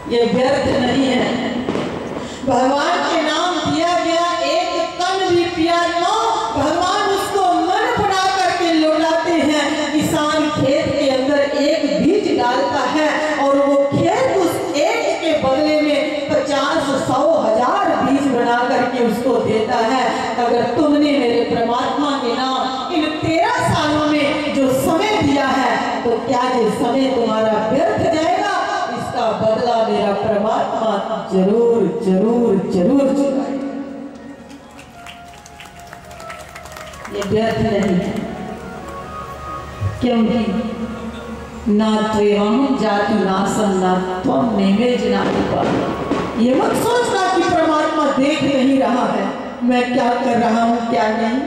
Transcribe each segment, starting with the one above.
ये व्यर्थ नहीं है। भगवान के नाम दिया गया एक कण भी पिया न, भगवान उसको मन बना करके लौटाते हैं। किसान खेत के अंदर एक बीज डालता है और वो खेत उस एक के बदले में 50, 100, 1000 बीज बना करके उसको देता है। अगर तुमने मेरे परमात्मा के नाम इन 13 सालों में जो समय दिया है, तो क्या ये समय तुम्हारा व्यर्थ जाएगा? इसका बदला मेरा परमात्मा जरूर जरूर जरूर चुकाएगा। ये व्यर्थ नहीं है, क्योंकि ना त्वेवं जातु नासं न त्वं नेमे जनाति पाहि। ये मत सोचना कि परमात्मा देख नहीं रहा है मैं क्या कर रहा हूं क्या नहीं।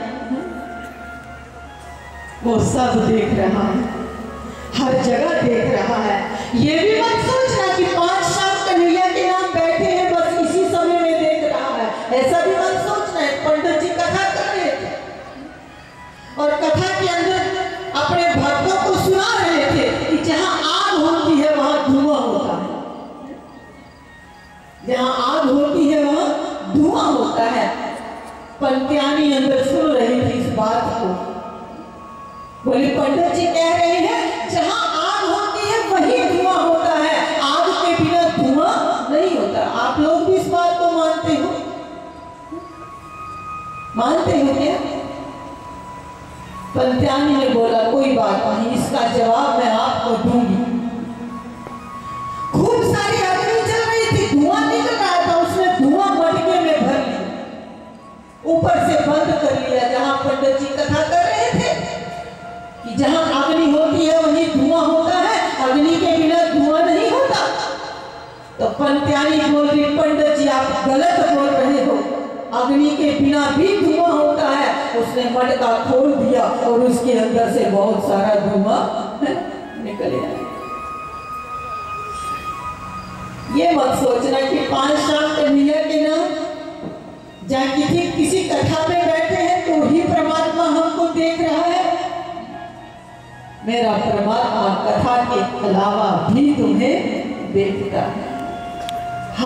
वो सब देख रहा है, हर जगह देख रहा है। ये भी मत सोचना कि 5 साल कन्हैया के नाम बैठे हैं बस इसी समय में देख रहा है, ऐसा भी मत सोचना है। पंडित जी कथा कर रहे थे और कथा के अंदर अपने भक्तों को सुना रहे थे कि जहां आग होती है वहां धुआं होता है, जहां आग होती है वहां धुआं होता है। पंत्यानी अंदर सुन रही थी इस बात को, बोले पंडित जी कह रहे हैं जहां आग होती है वही धुआं होता है, आग के बिना धुआं नहीं होता। आप लोग भी इस बात को मानते हो? मानते हो क्या? पंत्यानी ने बोला कोई बात नहीं, इसका जवाब मैं आपको दूंगी। खूब सारी अग्नि चल रही थी, धुआं निकल रहा था, उसने धुआं मटके में भर लिया, ऊपर से बंद कर लिया। जहां पंडित जी कथा कर रहे थे कि जहां अग्नि होती है वहीं धुआं होता है, अग्नि के बिना धुआं नहीं होता। तो पंत्यानी बोल रही पंडित जी आप गलत बोल रहे हो, अग्नि के बिना भी धुआं होता है। उसने मटका खोल दिया और उसके अंदर से बहुत सारा धुआं निकल आया। ये मत सोचना कि 5 साल कन्हैया के नाम जहाँ किसी कथा में बैठे हैं तो ही परमात्मा हमको देख रहा है। मेरा परमात्मा कथा के अलावा भी तुम्हें देखता है।